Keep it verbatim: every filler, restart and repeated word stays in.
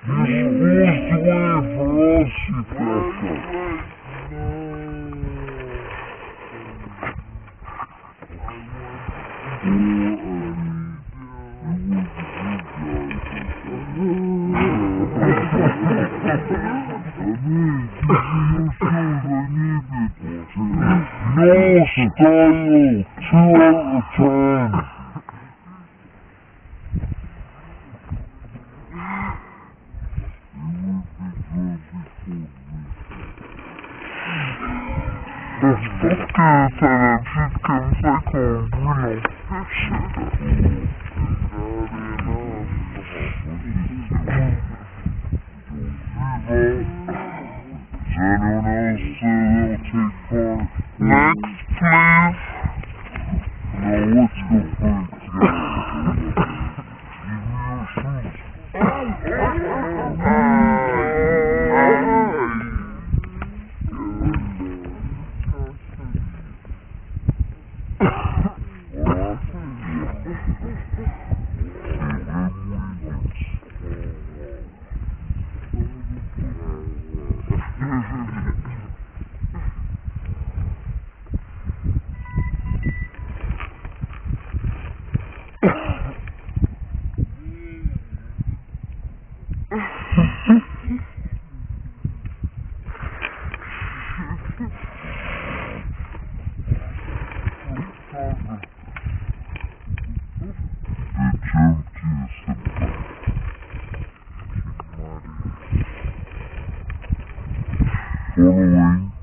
You're supposed to wait for us, you fucker. No style, two out of ten. Das fucking television comes like a real Does anyone else say they'll take part? Next, please. No, let's go first. Give me your shoes. Following